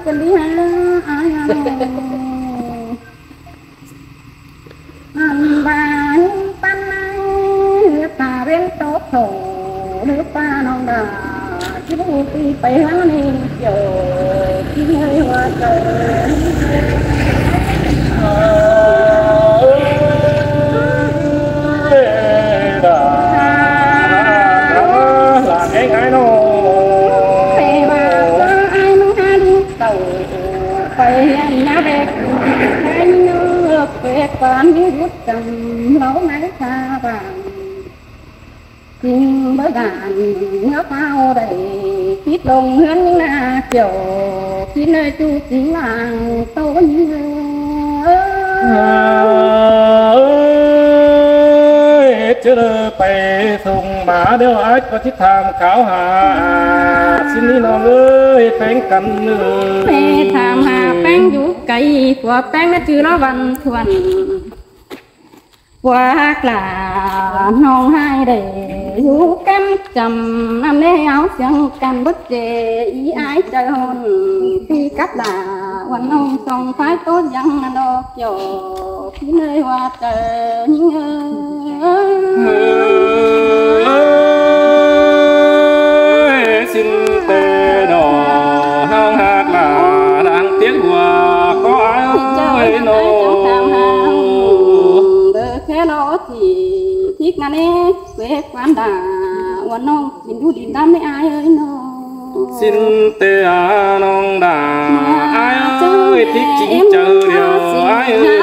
chân đi ha ai anh bạn pan nước ta bên tốt thổ nước ta non đà chứ không đi phải hắn đi chờ khi hơi hoa trời là cái nó phải mà ai nó ha đi tàu phải nhà đẹp anh nước về con như rút trầm lâu nay xa vàng nhưng bởi đàn nước ao đầy khít đồng hơn những là kiểu khi nơi chu chính làng tôi như chứ phải thùng má đeo ách có chiếc tham khảo hà xin đi nó ơi phanh cắn nữa mẹ tham hà phanh vũ cây của phanh nó chưa nó văn thuần quá là non hai để vũ cắm trầm năm nay áo chân cành bất chê ý ái trời hồn khi cắt là quanh ông sông phái tốt dân đo chỗ khi nơi hoa trời xin tê đỏ hang hạt là đang tiếc hòa có ai nô thế nó thì thích ngàn ấy quê quán đà quán nông xin du đi đam mấy ai ơi nó xin tê nông đà ai ơi thích chính chờ điều ai ơi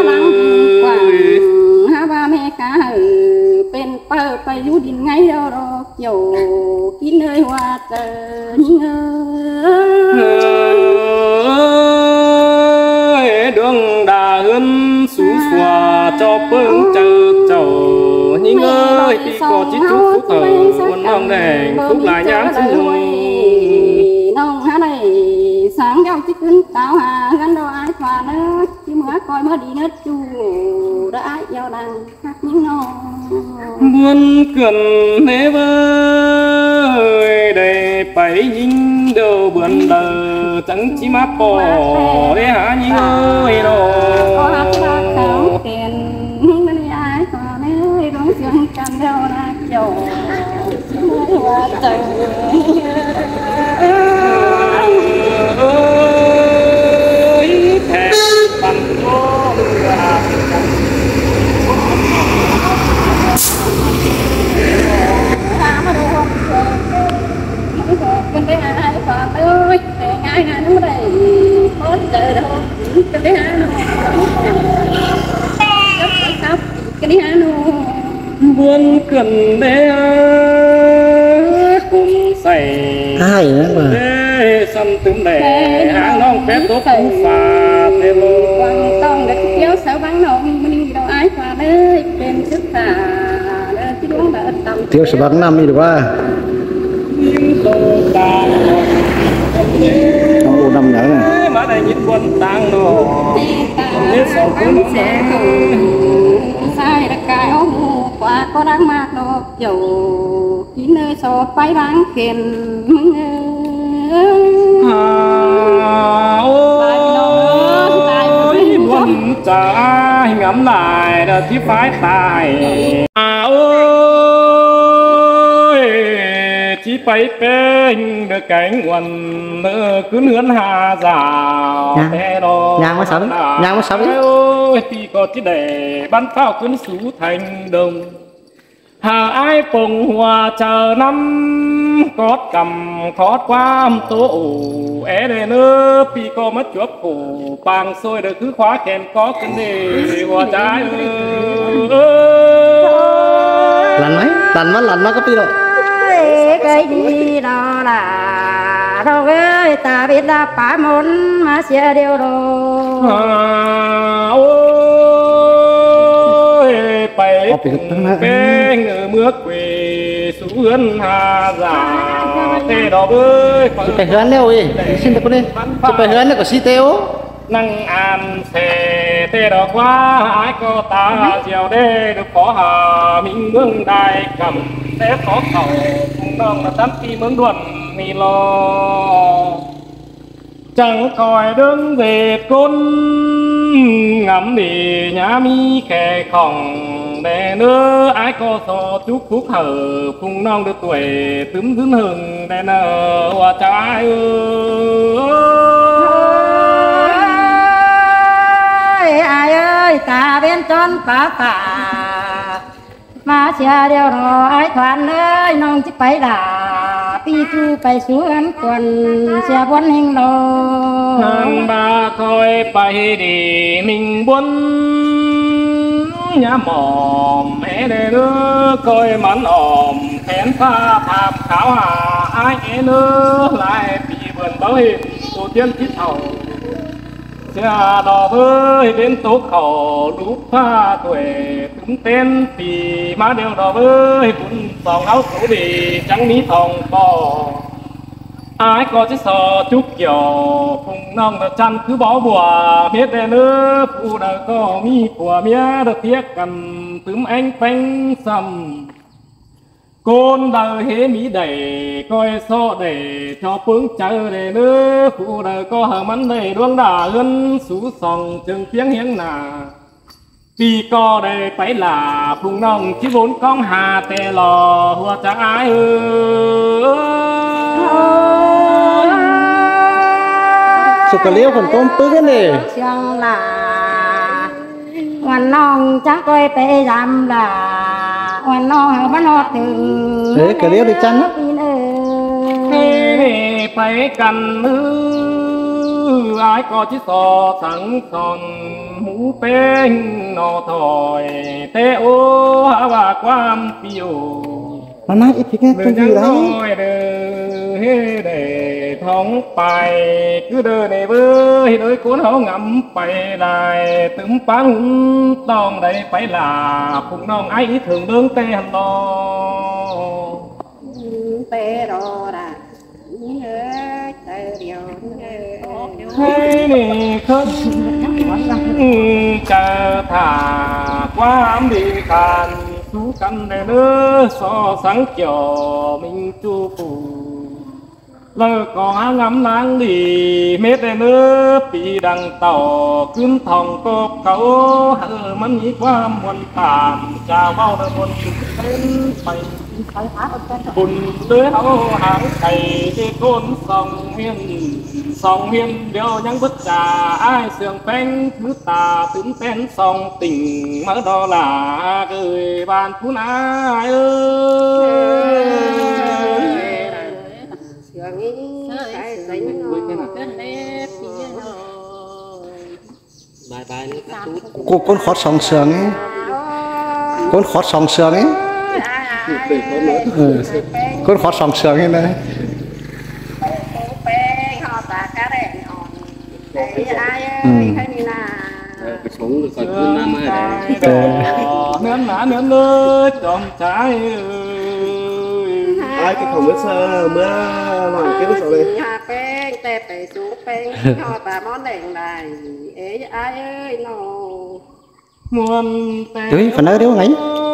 ha ba mẹ cá bên bờ phải du đi ngay đâu đó kiểu kín nơi hoa trời đường đà hơn sú phòa cho phương chờ chầu nhưng ơi thì có chỉ chúc phúc ở quân nông đèn phúc lại nhám xin nông há này sáng giao chiếc cứng táo hà gắn đồ ai thoa nữa chứ mới coi mới đi hết chu đã giao đàn hát những nô buồn cần nế vơi đầy bảy nhìn đầu buồn đờ chẳng chỉ mắt bỏ để hả những ơi đồ có hát ra khảo tiền bên ai thoa nữa rong xương cam theo là kiểu hoa trời ơi thèm bằng cô bên đây ai còn ơi ai nó mới đây có trời đâu bên đây ai nó cái đi ai nó buồn cần để cùng say ai nữa mà để săn tươm đẻ hàng non phép tốt phú phà thế vô quăng tông để kéo sáu bắn nông mình đâu ai phà đấy bên trước phà chứ đúng là tầm thiếu số bắn năm đi được qua những tô đàn trong ô năm nhớ này mà đây những quân tăng nổ biết sao cũng sẽ không sai là cái áo mù qua có đáng mát đâu dầu kín nơi so phải đáng khen ôi buồn trả ngắm lại là tí phái tài ôi chỉ phải bên được cánh quần cứ nướn hà rào thế đó nhang mới sống ôi thì có chỉ để bắn pháo cuốn sú thành đồng hà ai phồng hòa chờ năm cót cầm khót qua tổ é để nữa pi có mất chuốc cổ bằng xôi được cứ khóa kèn có cái gì hòa trái lần nó có pi rồi cái gì đó là đâu ơi ta biết là phá môn mà sẽ điều đồ ôi phải bên ở mưa quỳ xuống hươn hà giả tê đó bơi phải hươn đâu ấy xin được con đi phải hươn là có si teo năng an xe tê đó quá ai có ta chiều đê được có hà mình mương đài cầm té có khẩu cùng nông là tắm khi mương đuần mì lo chẳng coi đứng về côn ngắm đi nhà mi kẻ khòng để nữa ai có so chúc phúc hở cùng non được tuổi tấm dưng hừng để nở hoa trái ơi ai ơi ta bên tròn phá phá mà chia điều đó ai thoàn ơi nông chỉ phải là pi chu phải xuống quần xe bốn hình đồ hàng ba coi phải đi mình buồn nhà mồm mẹ để nữa coi mắn ồm thén pha thảm khảo hà ai nữa lại bị vườn báo hiệp tổ tiên thiết hậu xe đò với đến tố khẩu lúc pha tuổi túng tên thì má đều đò với bún sòng áo số bì trắng mí thòng bò ai có chiếc sò chúc kiểu cùng nông đợt chăn cứ bỏ bùa biết đè nữa phụ đời có mi của mía đợt tiếc cầm tấm anh phanh sầm côn đời hế mỹ đầy coi so để cho phương chờ để nữa phụ đời có hờ mắn đầy đuông đà ươn sú sòng chừng tiếng hiếng nà vì có đây phải là phùng nông chỉ vốn con hà tè lò hoa chẳng ai sụp cái liêu còn tôm bự cái này chẳng là hoàn nông chắc coi phải làm là hoàn nông bắt nó từ đấy cái liêu đi chăn á phải cần ai có chiếc sò sẵn còn mũ bên nọ thổi tê ô hả bà quan piu mà nãy ít cái đừng gì đấy để thống bài cứ đưa này với đôi cuốn hổ ngắm bài lại tấm bắn tòng đây phải là phụng non ấy thường đơn tê hành lo tê rồi à thế này không chờ thả qua đi khàn chú căn để nữa so sáng chiều mình chu phủ lơ có ngắm nắng đi mét để nữa bị đằng tàu cướm thòng cột cấu hờ mắn nghĩ qua muôn tạm chào bao đời muôn tên bay bùn lưới hậu hàng thầy đi côn song hiên điều những bức trà ai sườn phanh thứ tà tướng tên song tình mở đó là gửi bàn phú ai ơi con khót sòng sườn ấy con khót sòng sườn ấy con khót sòng sườn ấy này nến mã nến lưới tròn trái ai cái không biết sơ mưa làm cái số này hà phèn tè phải xuống phèn họ ta món đèn này ấy ai ơi nó muôn tè đấy phần nào đấy ngay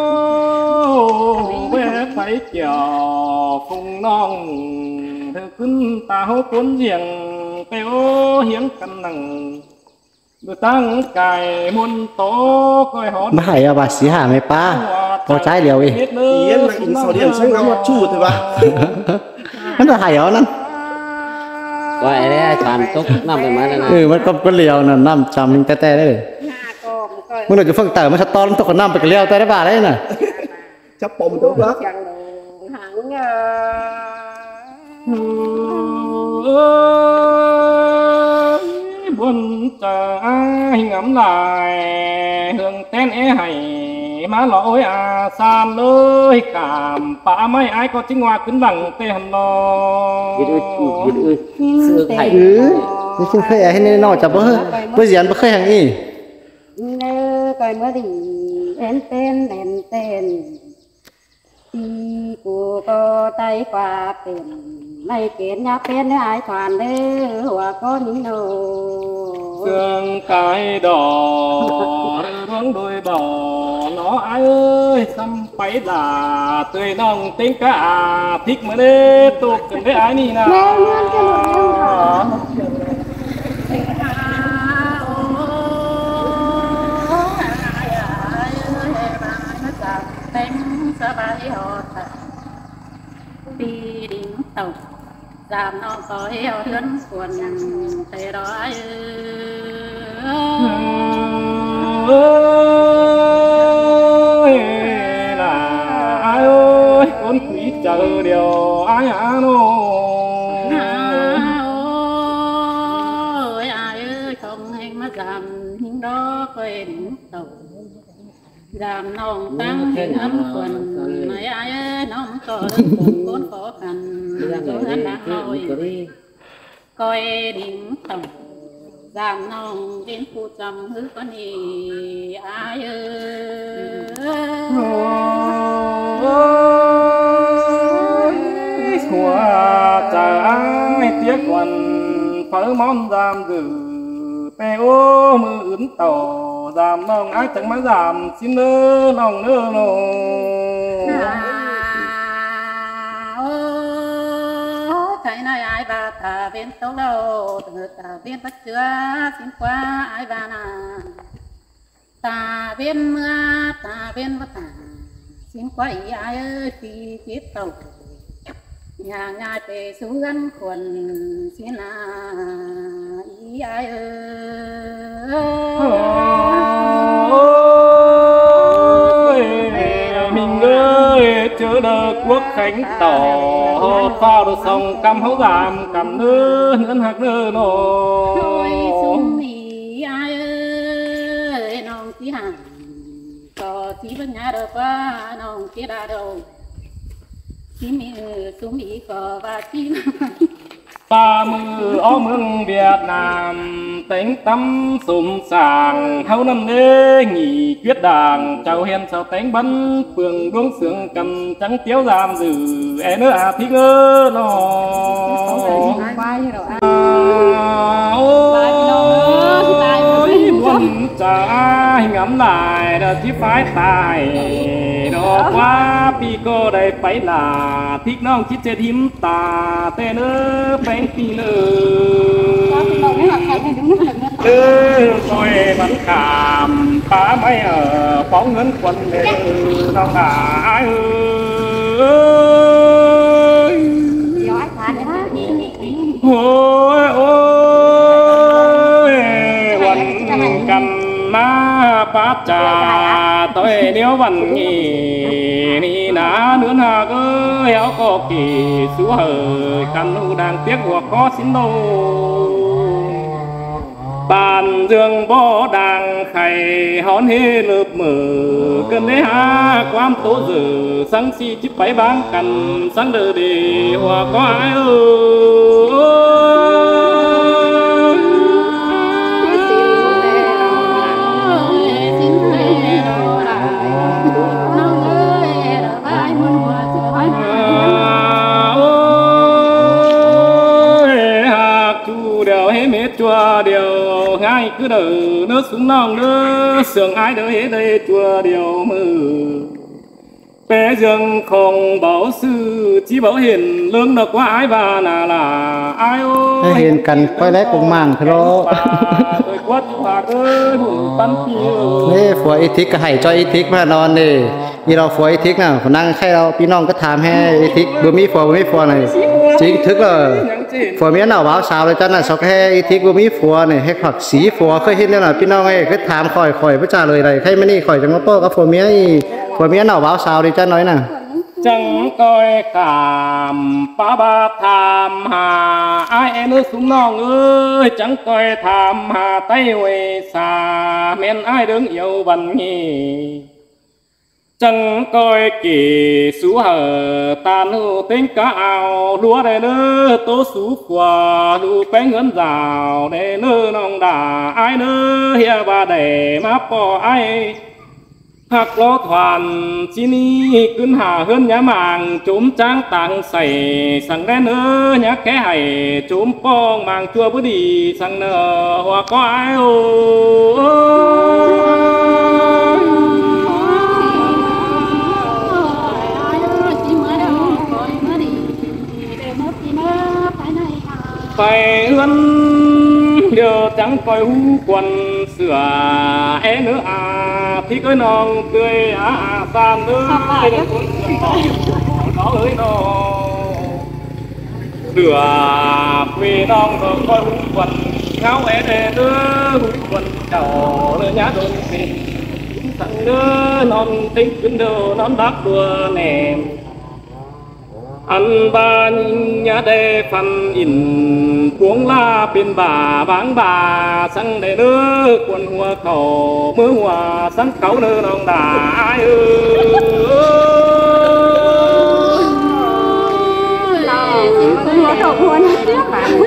bé phải chờ phùng non theo cứng tao cuốn giềng teo hiến căn nằng được tăng cài muôn tố coi họ mà hải à bà xí hả mày pa có trái liều đi yên là in số điện sáng ngắm mặt chủ thôi bà nó là hải ở nó vậy đấy toàn tốt năm rồi mà này mất con liều là 500 mình tè đấyมื่อเราจะฝึกแต่มาชัดตอนตกน้ำไปเลี้ยวแต่ได้บาทได้น่ะ chấp bông tốt lắm buồn chờ ai ngắm lại hương tên é hay má lỗi à san ơi cảm bả mấy ai có chính hoa kính bằng tê hầm lo xưa thầy นี่ซึ่งเคยให้นอกจากเพื่อเสียนเพื่อเคยอย่างนี้ coi mới thì em tên thì của cô tay qua tiền này kiến nhà bên ai toàn đấy hòa có những đồ sương cái đỏ rốn đôi bò nó ai ơi xăm phải là tươi nồng tính cả thích mà đê tục cần với ai nì nào ta bay họ đi đỉnh tàu giảm non có heo hươn quần thầy đó ai ơi là ai ơi con quỷ chờ điều ai hả nô ơi ai ơi không anh mà giảm những đó quên tàu giảm non tăng hình ấm quần này ai ơi nó không có đơn cùng con khó khăn tôi rất đáng nói coi đỉnh tàu giảm non đến phụ trầm hư con đi ai ơi xua chờ ai tiếc quần phở món giảm dữ pe ô mưa ướn tàu giảm nông ai chẳng má giảm xin nơ nông nơ nô thầy nói ai bà ta bên tấu lâu ta bên bắt chứa xin qua ai bà nà ta bên mưa ta bên bắt ta xin qua ý ai ơi phi chết tàu nhà nhà về xuống gắn quần xin là ý ai ơi mình ơi chớ đờ quốc khánh tỏ phao được sông cầm hấu giảm cầm nơ nưỡng hạt nơ nô thôi xuống ý ai ơi nông tí hàng có tí bên nhà đâu qua nông tí đa đâu tí mi xuống ý có và tí ba mươi ở mương Việt Nam tính tâm sum sàng hậu năm đế nghỉ quyết đàng chào hiền chào tính bắn phường đuông sương cầm trắng tiếu giảm dữ e nữa à thích ơ nó ôi buồn trả ngắm lại đã chỉ phải tài đó quá pi cô đây phải là thíchน้องคิดจะทิมตาแต่เนื้อแป้งปีเนื้คอยมันขามป้าไม่ป้องเงินคนเนื้อน้องหาเอ้ยโอ้ยโอ้ยวันกันมาป้าจ่าtôi nếu vẫn nghỉ ni ná nướng hà ơi áo có kỳ xú hờ căn nu đang tiếc hoặc có xin đâu bàn dương bó đang khay hón hê lợp mở cơn đấy ha quam tố giờ sáng si chip bảy báng cằn sáng đờ để hòa có ai chùa điều ngay cứ đỡ nước xuống nòng nước sườn ai đỡ hết đây chùa điều mơ bé dương không bảo sư chỉ bảo hiền lương được quá ai và là ai ơi hiền cần quay lẽ cùng màng thôi tôi quất phạt ơi bắn tiêu นี่ผัวอีทิกก็ให้จอยอีทิกมานอนนี่นี่เราผัวอีทิกน่ะนั่งให้เราพี่น้องก็ถามให้อีทิกบ่มีผัวนี่จริงทึกผัวเมียหน่าว้าวสาวเลยจ้ะน่ะสอกให้อีทิกบ่มีผัวนี่ให้ผักสีผัวเคยเห็นแล้วน่ะพี่น้องเอ้ยก็ถามข่อยบ่จ่าเลยใครไม่นี่ข่อยจังว่าโป้กับผัวเมียหน่าว้าวสาวเลยจ้ะน้อยน่ะ chẳng coi cảm ba ba tham hà ai nước xuống non ơi chẳng coi tham hà tay huệ xa men ai đứng yêu bần nhì chẳng coi kỳ sú hở tàn hư tính cá ao lúa để nơ tố sú quà lũ bánh ngấn rào để nơ nòng đà ai nơ hia bà để má bỏ ai hạc lo thoàn chi ni cứng hà hơn nhá màng chốm tráng tàng sảy sang đen ơ nhá ké hải chốm pong màng chua bữa đi sang nở hoa có ai phải hơn điều chẳng coi hú quần sửa é nữa à thì cái nòng tươi à san nữa nó ơi nó đưa vì non rồi coi hút quần ngáo é đê đứa hút quần chào lơ nhá đôi mình thằng đứa non tính kính đồ non đáp đùa nèm ăn ba nhìn nhá đê phần in cuống la bên bà sang đê nước quần hoa cầu mưa hoa sáng cấu nơi non đà ai có đồ buồn tiếc bạn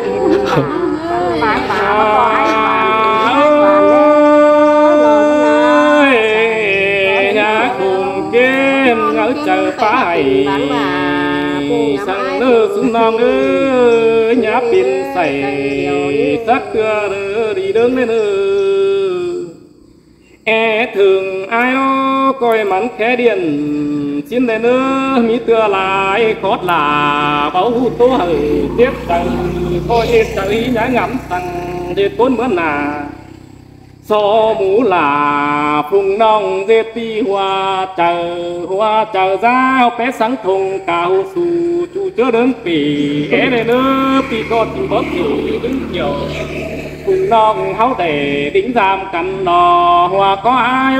nhà cùng kiếm ngỡ chờ phải sang nơ xuống non ơi nhà pin say sắc cưa đi đứng lên thường ai đó coi mắn khé điện xin lên nữa mi tưa lại khót là bảo tố hở tiếp tầng coi hết trời nhã ngắm tầng để tốn bữa nà so mũ là phùng nong dê ti hoa chờ ra bé sáng thùng cao su chu chớ đơn pì ghé đây nữa pì con tìm bớt thì đứng nhiều phùng nong háo để đính giam cắn đò hoa có ai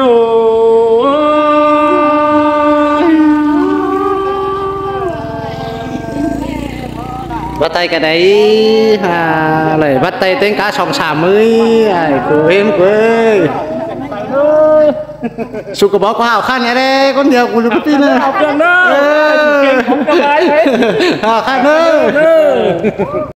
bắt tay cái đấy lại bắt tay tiếng cá sòng xà mới của em quê sụp cái bó có hào khăn nhé đây con nhiều của cái tin này học được nữa học được đấy hào khăn nữa